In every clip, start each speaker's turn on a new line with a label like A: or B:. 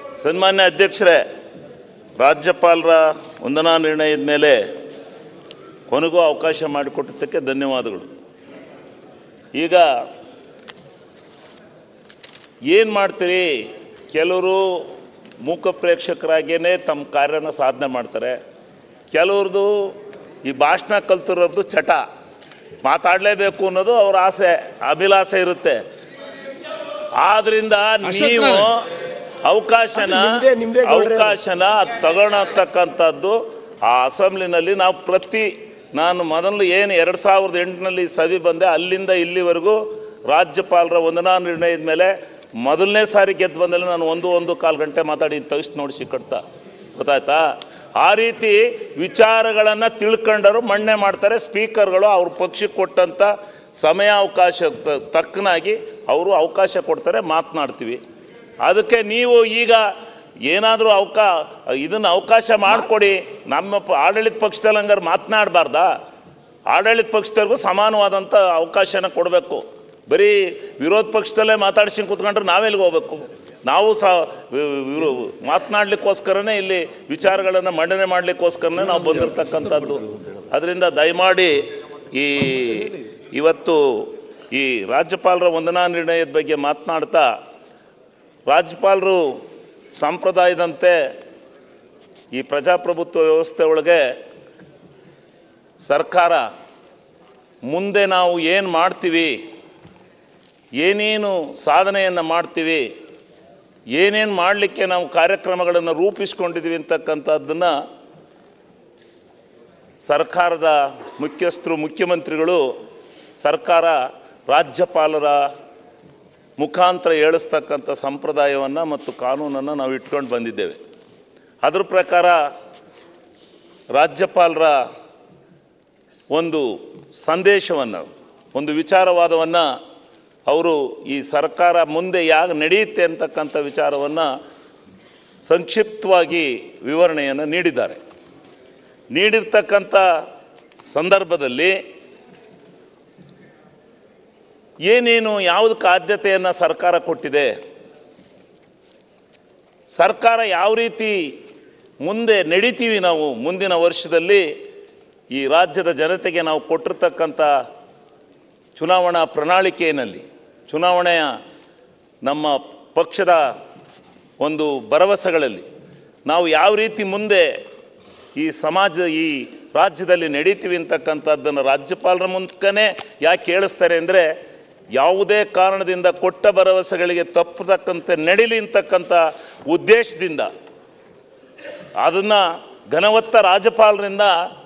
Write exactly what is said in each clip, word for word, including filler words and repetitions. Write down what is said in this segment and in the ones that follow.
A: ಸನ್ಮಾನ್ಯ ಅಧ್ಯಕ್ಷರೇ, ರಾಜ್ಯಪಾಲರ ವಂದನಾ ನಿರ್ಣಯದ ಮೇಲೆ ಕೊನೆಗೂ ಅವಕಾಶ ಮಾಡಿಕೊಟ್ಟಿದ್ದಕ್ಕೆ ಧನ್ಯವಾದಗಳು. ಈಗ ಏನು ಮಾಡ್ತೀರಿ, ಕೆಲವರು ಮೂಕ ಪ್ರೇಕ್ಷಕರಾಗೇ ತಮ್ಮ ಕಾರ್ಯನ ಸಾಧನೆ ಮಾಡ್ತಾರೆ. ಕೆಲವ್ರದ್ದು ಈ ಭಾಷಣ ಕಲ್ತಿರೋದು ಚಟ, ಮಾತಾಡಲೇಬೇಕು ಅನ್ನೋದು ಅವ್ರ ಆಸೆ, ಅಭಿಲಾಷೆ ಇರುತ್ತೆ. ಆದ್ದರಿಂದ ನೀವು ಅವಕಾಶನ ಅವಕಾಶನ ತಗೊಳತಕ್ಕಂಥದ್ದು ಆ ಅಸೆಂಬ್ಲಿನಲ್ಲಿ ನಾವು ಪ್ರತಿ ನಾನು ಮೊದಲು ಏನು ಎರಡು ಸಾವಿರದ ಎಂಟರಲ್ಲಿ ಸಭೆ ಬಂದೆ, ಅಲ್ಲಿಂದ ಇಲ್ಲಿವರೆಗೂ ರಾಜ್ಯಪಾಲರ ವಂದನಾ ನಿರ್ಣಯದ ಮೇಲೆ ಮೊದಲನೇ ಸಾರಿ ಗೆದ್ದು ಬಂದಲ್ಲಿ ನಾನು ಒಂದು ಒಂದು ಕಾಲು ಗಂಟೆ ಮಾತಾಡಿ ತಗಿಸಿ ನೋಡಿ ಸಿಕ್ಕಡ್ತಾ ಗೊತ್ತಾಯ್ತಾ. ಆ ರೀತಿ ವಿಚಾರಗಳನ್ನು ತಿಳ್ಕೊಂಡರು ಮಣ್ಣೆ ಮಾಡ್ತಾರೆ. ಸ್ಪೀಕರ್ಗಳು ಅವ್ರ ಪಕ್ಷಕ್ಕೆ ಕೊಟ್ಟಂಥ ಸಮಯಾವಕಾಶ ತಕ್ಕನಾಗಿ ಅವರು ಅವಕಾಶ ಕೊಡ್ತಾರೆ, ಮಾತನಾಡ್ತೀವಿ. ಅದಕ್ಕೆ ನೀವು ಈಗ ಏನಾದರೂ ಅವಕಾ ಇದನ್ನು ಅವಕಾಶ ಮಾಡಿಕೊಡಿ. ನಮ್ಮ ಪ ಆಡಳಿತ ಪಕ್ಷದಲ್ಲಿ ಹಂಗಾರೆ ಮಾತನಾಡಬಾರ್ದಾ? ಆಡಳಿತ ಪಕ್ಷದವ್ರಿಗೂ ಸಮಾನವಾದಂಥ ಅವಕಾಶನ ಕೊಡಬೇಕು. ಬರೀ ವಿರೋಧ ಪಕ್ಷದಲ್ಲೇ ಮಾತಾಡ್ಸಿ ಕೂತ್ಕೊಂಡ್ರೆ ನಾವೆಲ್ಲಿಗೆ ಹೋಗ್ಬೇಕು? ನಾವು ಸಹ ಮಾತನಾಡಲಿಕ್ಕೋಸ್ಕರನೇ ಇಲ್ಲಿ ವಿಚಾರಗಳನ್ನು ಮಂಡನೆ ಮಾಡಲಿಕ್ಕೋಸ್ಕರನೇ ನಾವು ಬಂದಿರತಕ್ಕಂಥದ್ದು. ಅದರಿಂದ ದಯಮಾಡಿ ಈ ಇವತ್ತು ಈ ರಾಜ್ಯಪಾಲರ ವಂದನಾ ನಿರ್ಣಯದ ಬಗ್ಗೆ ಮಾತನಾಡ್ತಾ, ರಾಜ್ಯಪಾಲರು ಸಂಪ್ರದಾಯದಂತೆ ಈ ಪ್ರಜಾಪ್ರಭುತ್ವ ವ್ಯವಸ್ಥೆ ಒಳಗೆ ಸರ್ಕಾರ ಮುಂದೆ ನಾವು ಏನು ಮಾಡ್ತೀವಿ, ಏನೇನು ಸಾಧನೆಯನ್ನು ಮಾಡ್ತೀವಿ, ಏನೇನು ಮಾಡಲಿಕ್ಕೆ ನಾವು ಕಾರ್ಯಕ್ರಮಗಳನ್ನು ರೂಪಿಸ್ಕೊಂಡಿದ್ದೀವಿ ಅಂತಕ್ಕಂಥದ್ದನ್ನು ಸರ್ಕಾರದ ಮುಖ್ಯಸ್ಥರು ಮುಖ್ಯಮಂತ್ರಿಗಳು ಸರ್ಕಾರ ರಾಜ್ಯಪಾಲರ ಮುಖಾಂತರ ಹೇಳಿಸ್ತಕ್ಕಂಥ ಸಂಪ್ರದಾಯವನ್ನು ಮತ್ತು ಕಾನೂನನ್ನು ನಾವು ಇಟ್ಕೊಂಡು ಬಂದಿದ್ದೇವೆ. ಅದರ ಪ್ರಕಾರ ರಾಜ್ಯಪಾಲರ ಒಂದು ಸಂದೇಶವನ್ನು, ಒಂದು ವಿಚಾರವಾದವನ್ನು ಅವರು ಈ ಸರ್ಕಾರ ಮುಂದೆ ಯಾಕೆ ನಡೆಯುತ್ತೆ ಅಂತಕ್ಕಂಥ ವಿಚಾರವನ್ನು ಸಂಕ್ಷಿಪ್ತವಾಗಿ ವಿವರಣೆಯನ್ನು ನೀಡಿದ್ದಾರೆ. ನೀಡಿರ್ತಕ್ಕಂಥ ಸಂದರ್ಭದಲ್ಲಿ ಏನೇನು ಯಾವುದಕ್ಕೆ ಆದ್ಯತೆಯನ್ನು ಸರ್ಕಾರ ಕೊಟ್ಟಿದೆ, ಸರ್ಕಾರ ಯಾವ ರೀತಿ ಮುಂದೆ ನಡೀತೀವಿ, ನಾವು ಮುಂದಿನ ವರ್ಷದಲ್ಲಿ ಈ ರಾಜ್ಯದ ಜನತೆಗೆ ನಾವು ಕೊಟ್ಟಿರ್ತಕ್ಕಂಥ ಚುನಾವಣಾ ಪ್ರಣಾಳಿಕೆಯಲ್ಲಿ, ಚುನಾವಣೆಯ ನಮ್ಮ ಪಕ್ಷದ ಒಂದು ಭರವಸೆಗಳಲ್ಲಿ ನಾವು ಯಾವ ರೀತಿ ಮುಂದೆ ಈ ಸಮಾಜ ಈ ರಾಜ್ಯದಲ್ಲಿ ನಡೀತೀವಿ ಅಂತಕ್ಕಂಥದ್ದನ್ನು ರಾಜ್ಯಪಾಲರ ಮೂಲಕನೇ ಯಾಕೆ ಹೇಳಿಸ್ತಾರೆ ಅಂದರೆ, ಯಾವುದೇ ಕಾರಣದಿಂದ ಕೊಟ್ಟ ಭರವಸೆಗಳಿಗೆ ತಪ್ಪತಕ್ಕಂತೆ ನಡೀಲಿ ಅಂತಕ್ಕಂಥ ಉದ್ದೇಶದಿಂದ ಅದನ್ನು ಘನವತ್ತ ರಾಜ್ಯಪಾಲರಿಂದ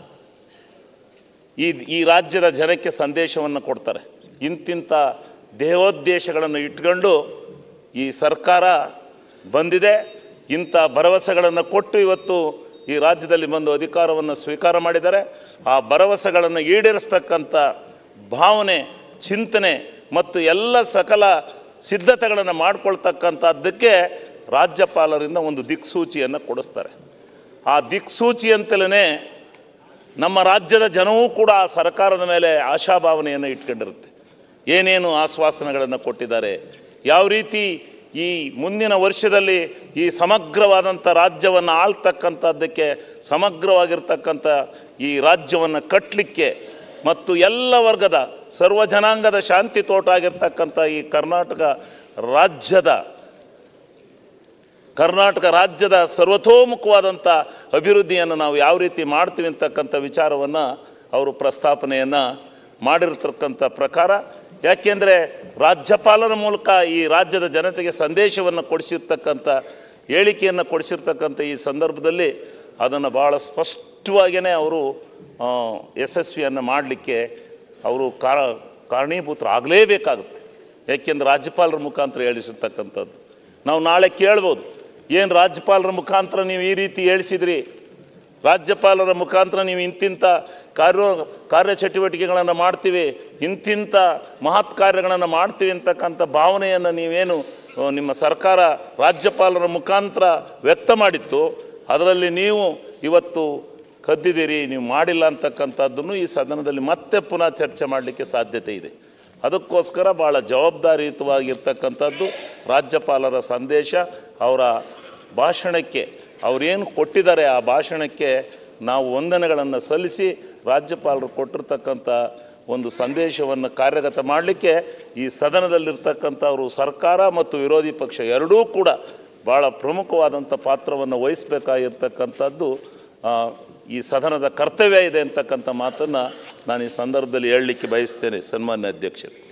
A: ಈ ಈ ರಾಜ್ಯದ ಜನಕ್ಕೆ ಸಂದೇಶವನ್ನು ಕೊಡ್ತಾರೆ. ಇಂತಿಂಥ ದೇಹೋದ್ದೇಶಗಳನ್ನು ಇಟ್ಕೊಂಡು ಈ ಸರ್ಕಾರ ಬಂದಿದೆ, ಇಂಥ ಭರವಸೆಗಳನ್ನು ಕೊಟ್ಟು ಇವತ್ತು ಈ ರಾಜ್ಯದಲ್ಲಿ ಬಂದು ಅಧಿಕಾರವನ್ನು ಸ್ವೀಕಾರ ಮಾಡಿದ್ದಾರೆ. ಆ ಭರವಸೆಗಳನ್ನು ಈಡೇರಿಸ್ತಕ್ಕಂಥ ಭಾವನೆ, ಚಿಂತನೆ ಮತ್ತು ಎಲ್ಲ ಸಕಲ ಸಿದ್ಧತೆಗಳನ್ನು ಮಾಡಿಕೊಳ್ತಕ್ಕಂಥದ್ದಕ್ಕೆ ರಾಜ್ಯಪಾಲರಿಂದ ಒಂದು ದಿಕ್ಸೂಚಿಯನ್ನು ಕೊಡಿಸ್ತಾರೆ. ಆ ದಿಕ್ಸೂಚಿಯಂತಲೇ ನಮ್ಮ ರಾಜ್ಯದ ಜನವೂ ಕೂಡ ಆ ಸರ್ಕಾರದ ಮೇಲೆ ಆಶಾಭಾವನೆಯನ್ನು ಇಟ್ಕೊಂಡಿರುತ್ತೆ. ಏನೇನು ಆಶ್ವಾಸನೆಗಳನ್ನು ಕೊಟ್ಟಿದ್ದಾರೆ, ಯಾವ ರೀತಿ ಈ ಮುಂದಿನ ವರ್ಷದಲ್ಲಿ ಈ ಸಮಗ್ರವಾದಂಥ ರಾಜ್ಯವನ್ನು ಆಳ್ತಕ್ಕಂಥದ್ದಕ್ಕೆ, ಸಮಗ್ರವಾಗಿರ್ತಕ್ಕಂಥ ಈ ರಾಜ್ಯವನ್ನು ಕಟ್ಟಲಿಕ್ಕೆ ಮತ್ತು ಎಲ್ಲ ವರ್ಗದ ಸರ್ವ ಜನಾಂಗದ ಶಾಂತಿ ತೋಟ ಆಗಿರ್ತಕ್ಕಂಥ ಈ ಕರ್ನಾಟಕ ರಾಜ್ಯದ ಕರ್ನಾಟಕ ರಾಜ್ಯದ ಸರ್ವತೋಮುಖವಾದಂಥ ಅಭಿವೃದ್ಧಿಯನ್ನು ನಾವು ಯಾವ ರೀತಿ ಮಾಡ್ತೀವಿ ಅಂತಕ್ಕಂಥ ವಿಚಾರವನ್ನು ಅವರು ಪ್ರಸ್ತಾಪನೆಯನ್ನು ಮಾಡಿರ್ತಕ್ಕಂಥ ಪ್ರಕಾರ, ಯಾಕೆಂದರೆ ರಾಜ್ಯಪಾಲರ ಮೂಲಕ ಈ ರಾಜ್ಯದ ಜನತೆಗೆ ಸಂದೇಶವನ್ನು ಕೊಡಿಸಿರ್ತಕ್ಕಂಥ, ಹೇಳಿಕೆಯನ್ನು ಕೊಡಿಸಿರ್ತಕ್ಕಂಥ ಈ ಸಂದರ್ಭದಲ್ಲಿ ಅದನ್ನು ಭಾಳ ಸ್ಪಷ್ಟವಾಗಿಯೇ ಅವರು ಯಶಸ್ವಿಯನ್ನು ಮಾಡಲಿಕ್ಕೆ ಅವರು ಕಾರ ಕಾರಣೀಭೂತರಾಗಲೇಬೇಕಾಗುತ್ತೆ. ಯಾಕೆಂದರೆ ರಾಜ್ಯಪಾಲರ ಮುಖಾಂತರ ಹೇಳಿಸಿರ್ತಕ್ಕಂಥದ್ದು ನಾವು ನಾಳೆ ಕೇಳ್ಬೋದು, ಏನು ರಾಜ್ಯಪಾಲರ ಮುಖಾಂತರ ನೀವು ಈ ರೀತಿ ಹೇಳಿಸಿದ್ರಿ, ರಾಜ್ಯಪಾಲರ ಮುಖಾಂತರ ನೀವು ಇಂತಿಂಥ ಕಾರ್ಯ ಕಾರ್ಯಚಟುವಟಿಕೆಗಳನ್ನು ಮಾಡ್ತೀವಿ, ಇಂತಿಂಥ ಮಹತ್ ಕಾರ್ಯಗಳನ್ನು ಮಾಡ್ತೀವಿ ಅಂತಕ್ಕಂಥ ಭಾವನೆಯನ್ನು ನೀವೇನು ನಿಮ್ಮ ಸರ್ಕಾರ ರಾಜ್ಯಪಾಲರ ಮುಖಾಂತರ ವ್ಯಕ್ತ ಮಾಡಿತ್ತು, ಅದರಲ್ಲಿ ನೀವು ಇವತ್ತು ಕದ್ದಿದ್ದೀರಿ, ನೀವು ಮಾಡಿಲ್ಲ ಅಂತಕ್ಕಂಥದ್ದನ್ನು ಈ ಸದನದಲ್ಲಿ ಮತ್ತೆ ಪುನಃ ಚರ್ಚೆ ಮಾಡಲಿಕ್ಕೆ ಸಾಧ್ಯತೆ ಇದೆ. ಅದಕ್ಕೋಸ್ಕರ ಭಾಳ ಜವಾಬ್ದಾರಿಯುತವಾಗಿರ್ತಕ್ಕಂಥದ್ದು ರಾಜ್ಯಪಾಲರ ಸಂದೇಶ, ಅವರ ಭಾಷಣಕ್ಕೆ ಅವರೇನು ಕೊಟ್ಟಿದ್ದಾರೆ ಆ ಭಾಷಣಕ್ಕೆ ನಾವು ವಂದನೆಗಳನ್ನು ಸಲ್ಲಿಸಿ ರಾಜ್ಯಪಾಲರು ಕೊಟ್ಟಿರ್ತಕ್ಕಂಥ ಒಂದು ಸಂದೇಶವನ್ನು ಕಾರ್ಯಗತ ಮಾಡಲಿಕ್ಕೆ ಈ ಸದನದಲ್ಲಿರ್ತಕ್ಕಂಥವರು ಸರ್ಕಾರ ಮತ್ತು ವಿರೋಧಿ ಪಕ್ಷ ಎರಡೂ ಕೂಡ ಭಾಳ ಪ್ರಮುಖವಾದಂಥ ಪಾತ್ರವನ್ನು ವಹಿಸಬೇಕಾಗಿರ್ತಕ್ಕಂಥದ್ದು ಈ ಸದನದ ಕರ್ತವ್ಯ ಇದೆ ಅಂತಕ್ಕಂಥ ಮಾತನ್ನು ನಾನು ಈ ಸಂದರ್ಭದಲ್ಲಿ ಹೇಳಲಿಕ್ಕೆ ಬಯಸ್ತೇನೆ ಸನ್ಮಾನ್ಯ ಅಧ್ಯಕ್ಷರು.